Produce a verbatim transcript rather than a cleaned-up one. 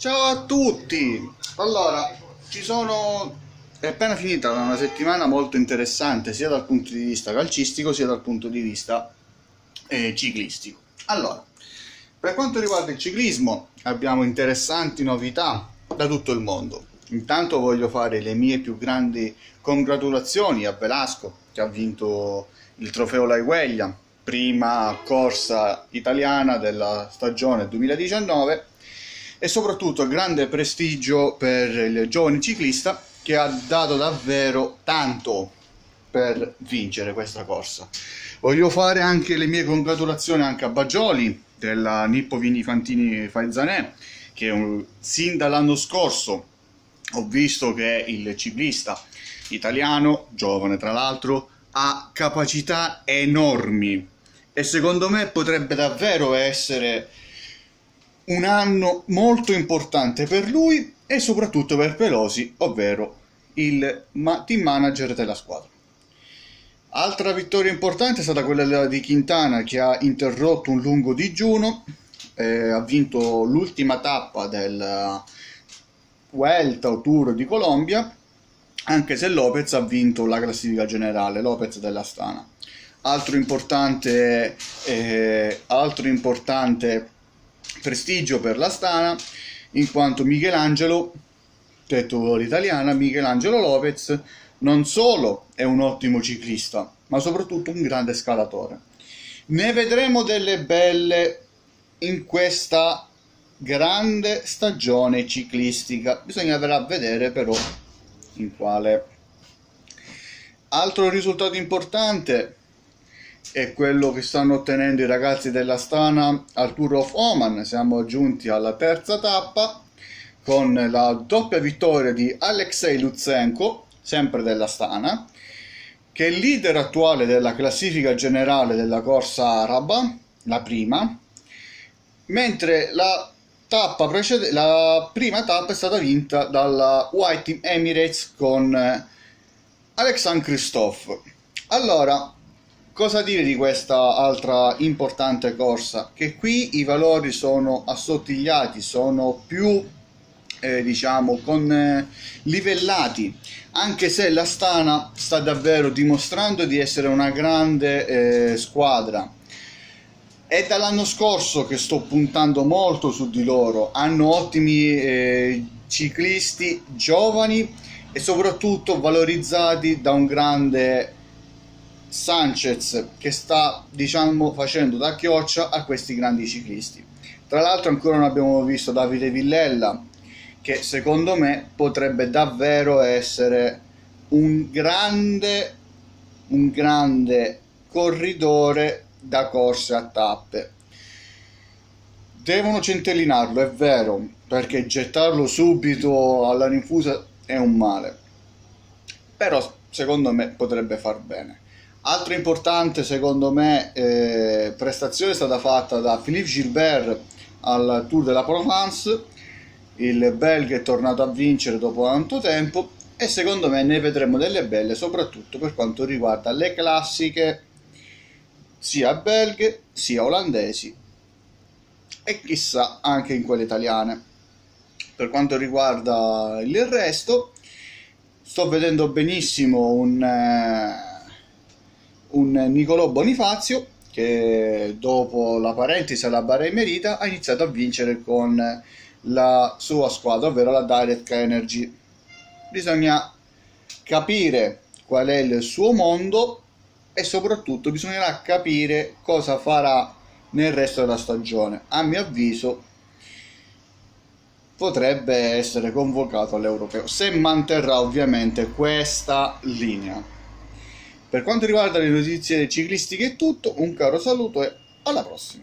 Ciao a tutti! Allora, ci sono... è appena finita una settimana molto interessante sia dal punto di vista calcistico sia dal punto di vista eh, ciclistico. Allora, per quanto riguarda il ciclismo abbiamo interessanti novità da tutto il mondo. Intanto voglio fare le mie più grandi congratulazioni a Velasco, che ha vinto il trofeo Laigueglia, prima corsa italiana della stagione duemiladiciannove, e soprattutto grande prestigio per il giovane ciclista che ha dato davvero tanto per vincere questa corsa. Voglio fare anche le mie congratulazioni anche a Bagioli della Nippo Vini Fantini Faizanè, che un, sin dall'anno scorso ho visto che il ciclista italiano, giovane tra l'altro, ha capacità enormi e secondo me potrebbe davvero essere un anno molto importante per lui e soprattutto per Pelosi, ovvero il team manager della squadra. Altra vittoria importante è stata quella di Quintana, che ha interrotto un lungo digiuno, eh, ha vinto l'ultima tappa del Vuelta o Tour di Colombia, anche se Lopez ha vinto la classifica generale, Lopez dell'Astana. Altro importante, eh, altro importante prestigio per l'Astana, in quanto Michelangelo, detto l'italiana, Michelangelo Lopez, non solo è un ottimo ciclista, ma soprattutto un grande scalatore. Ne vedremo delle belle in questa grande stagione ciclistica, bisogna andare a vedere però in quale. Altro risultato importante è quello che stanno ottenendo i ragazzi dell'Astana al Tour of Oman. Siamo giunti alla terza tappa con la doppia vittoria di Alexei Lutsenko, sempre dell'Astana, che è il leader attuale della classifica generale della corsa araba, la prima, mentre la tappa precede- la prima tappa è stata vinta dalla White Team Emirates con Alexandre Christophe. Allora, cosa dire di questa altra importante corsa? Che qui i valori sono assottigliati, sono più eh, diciamo con eh, livellati, anche se l'Astana sta davvero dimostrando di essere una grande eh, squadra. È dall'anno scorso che sto puntando molto su di loro, hanno ottimi eh, ciclisti giovani e soprattutto valorizzati da un grande Sanchez, che sta diciamo facendo da chioccia a questi grandi ciclisti. Tra l'altro ancora non abbiamo visto Davide Villella, che secondo me potrebbe davvero essere un grande un grande corridore da corse a tappe. Devono centellinarlo, è vero, perché gettarlo subito alla rinfusa è un male, però secondo me potrebbe far bene. Altro importante secondo me eh, prestazione è stata fatta da Philippe Gilbert al Tour de la Provence. Il belga è tornato a vincere dopo tanto tempo e secondo me ne vedremo delle belle, soprattutto per quanto riguarda le classiche sia belghe sia olandesi e chissà anche in quelle italiane. Per quanto riguarda il resto, sto vedendo benissimo un, eh, un Nicolò Bonifazio che dopo la parentesi alla Bahrain Merida ha iniziato a vincere con la sua squadra, ovvero la Direct Energy. Bisogna capire qual è il suo mondo e soprattutto bisognerà capire cosa farà nel resto della stagione. A mio avviso potrebbe essere convocato all'Europeo, se manterrà ovviamente questa linea. Per quanto riguarda le notizie ciclistiche è tutto, un caro saluto e alla prossima.